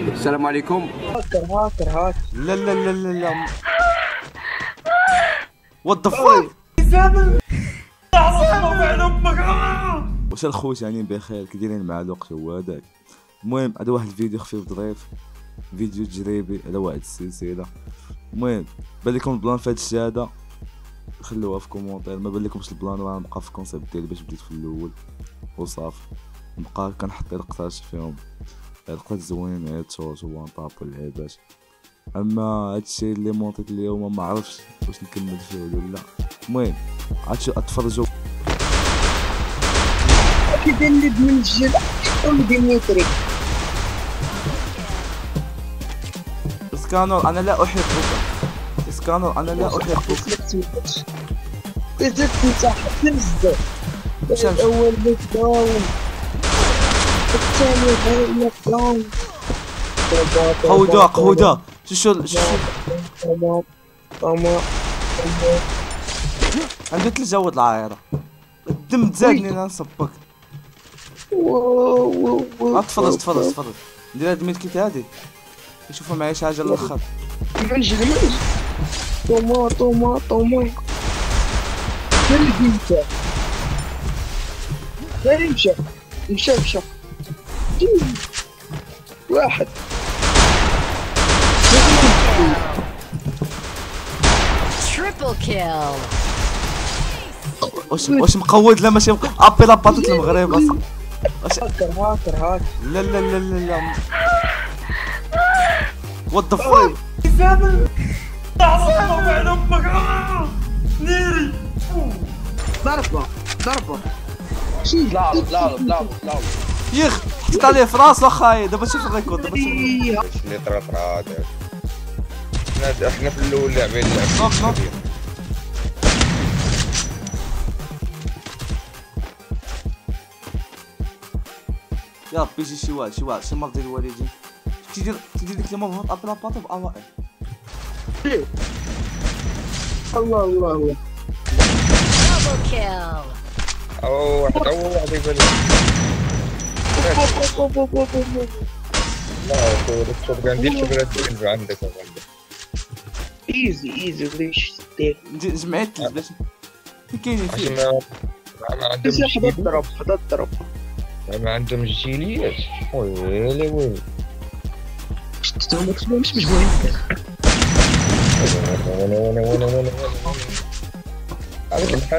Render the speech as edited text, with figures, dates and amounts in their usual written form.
السلام عليكم. هاكر. لا لا لا لا لا. وات ذا فاك. واش الخوت يعني بخير كي دايرين مع الوقت هو هذاك. المهم هذا واحد الفيديو خفيف ظريف، فيديو تجريبي على واحد السلسله. المهم بان لكم البلان في هذا الشيء هذا خلوها في كومونتير. ما بان لكمش البلان راه نبقى في الكونسيبت ديالي باش بديت في الاول وصافي. نبقى كنحط لقطات فيهم، لقطات زوينين غير تصوت وان طاب واللعيبات. اما هادشي اللي مونطيت اليوم ما عرفتش واش نكمل فيه ولا لا. المهم عاد اتفرجوا. كيبان لي من الجل ولا ديميتري. اسكانر انا لا احبك. اسكانر انا لا احبك. زدت مساحة نزل. الأول ميك داون، الثاني غير ميك داون. قهودا شو عندي 3 جواد العايرة. الدم تزادني نصبك. تفضل ندير هاد الميدكيت هادي نشوفو معايا شي حاجة للآخر. منجل طوما غير مشى واحد. Triple kill. واش مقود؟ لا ماشي ابي لاباطوط المغرب اصلا. هاكر. لا لا لا لا لا. وات ذا فاك. نيري ضربة لا يخ حطيت عليه في راسو اخاي. دابا شوف الريكورد دابا شوف. اللي طرات احنا في الاول لاعبين نوك. يا ربي يجي شي واحد شي مرض ديال الوالدين. تيدير ديك الموفمنت ابي لاباطو بأوائل. الله Double kill. او واحد يبان لا الصوت كان ندير شغلات عندك ايزي ليش دير جمعت باش كاينين فيه. ما عندهمش حدا الضرب ما عندهمش جيليات. ويلي مش مجموعين. وين